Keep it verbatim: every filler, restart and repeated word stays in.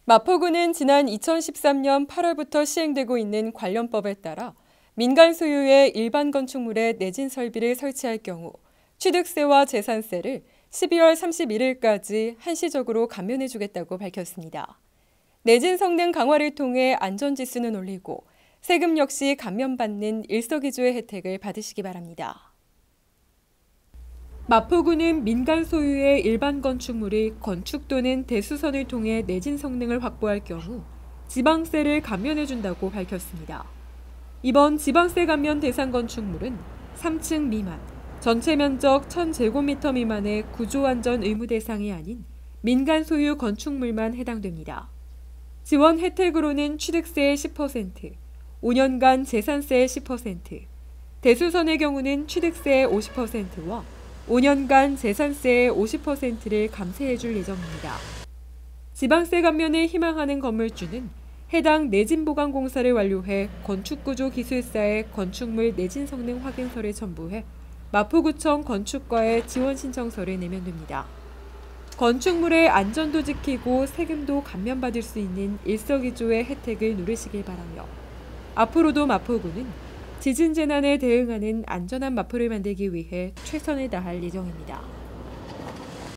마포구는 지난 이천십삼 년 팔월부터 시행되고 있는 관련법에 따라 민간 소유의 일반 건축물에 내진 설비를 설치할 경우 취득세와 재산세를 십이월 삼십일일까지 한시적으로 감면해주겠다고 밝혔습니다. 내진 성능 강화를 통해 안전지수는 올리고 세금 역시 감면받는 일석이조의 혜택을 받으시기 바랍니다. 마포구는 민간 소유의 일반 건축물이 건축 또는 대수선을 통해 내진 성능을 확보할 경우 지방세를 감면해준다고 밝혔습니다. 이번 지방세 감면 대상 건축물은 삼 층 미만, 전체 면적 천 제곱미터 미만의 구조안전 의무 대상이 아닌 민간 소유 건축물만 해당됩니다. 지원 혜택으로는 취득세의 십 퍼센트, 오 년간 재산세의 십 퍼센트, 대수선의 경우는 취득세의 오십 퍼센트와 오 년간 재산세의 오십 퍼센트를 감세해 줄 예정입니다. 지방세 감면을 희망하는 건물주는 해당 내진보강공사를 완료해 건축구조기술사에 건축물 내진 성능 확인서를 첨부해 마포구청 건축과에 지원 신청서를 내면 됩니다. 건축물의 안전도 지키고 세금도 감면받을 수 있는 일석이조의 혜택을 누리시길 바라며 앞으로도 마포구는 지진 재난에 대응하는 안전한 마포를 만들기 위해 최선을 다할 예정입니다.